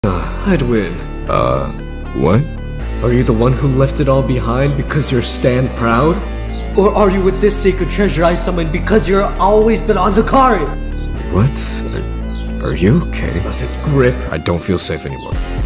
I'd win. What? Are you the one who left it all behind because you're stand proud? Or are you with this sacred treasure I summoned because you're always been on the card? What? Are you okay? Does it grip? I don't feel safe anymore.